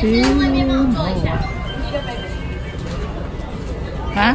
Ha?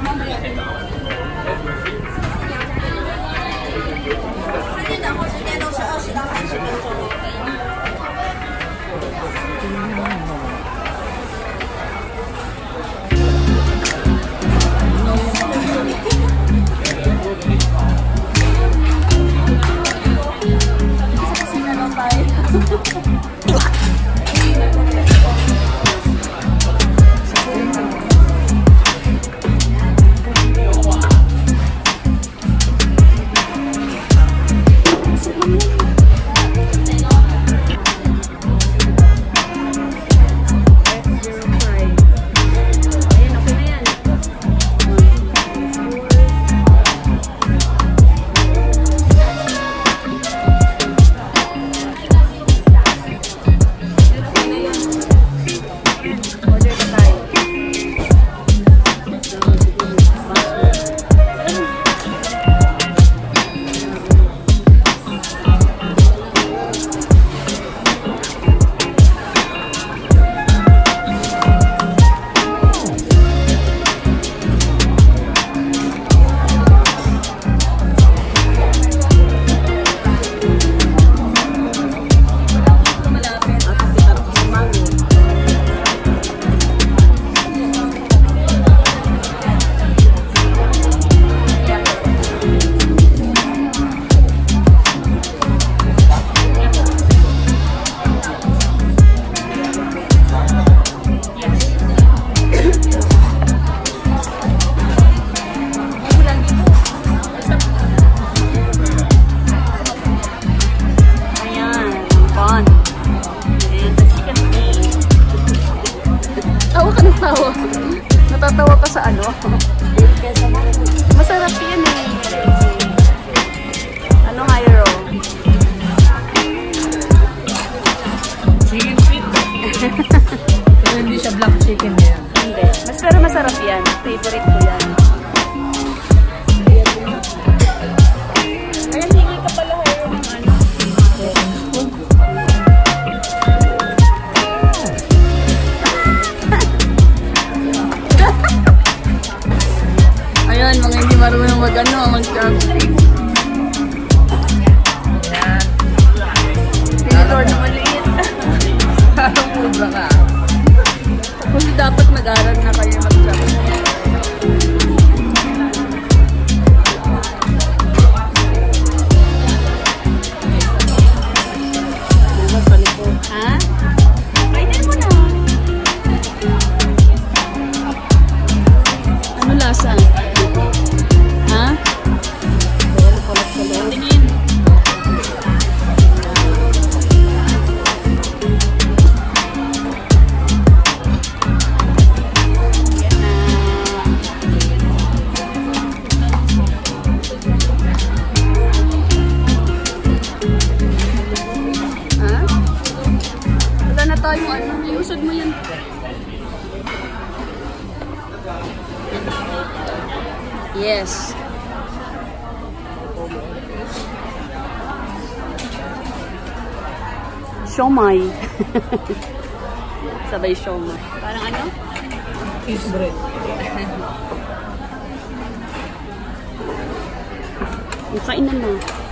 Natatawa ka sa ano? Masarap yan eh. Ano Hyro? Chicken feet. Pero hindi siya black chicken yan. Hindi. Pero masarap yan. Favorite ko yan. Kaya hindi ka pala Hyro ng ano? Ayan, mga hindi marunong mag-ano, mag-chopstick. Yan. Tinidor na maliit. Parang mubra ka. Kung dapat mag-aral na kayo mag-chopstick. Ha? Kainin mo na. Ano lasa? Ha? Tingin. Ha? Wala na tayong ano. Iusod mo yan. Yes. Siomai. Sabay siomai. Parang ano? Cheese bread. Kainan na.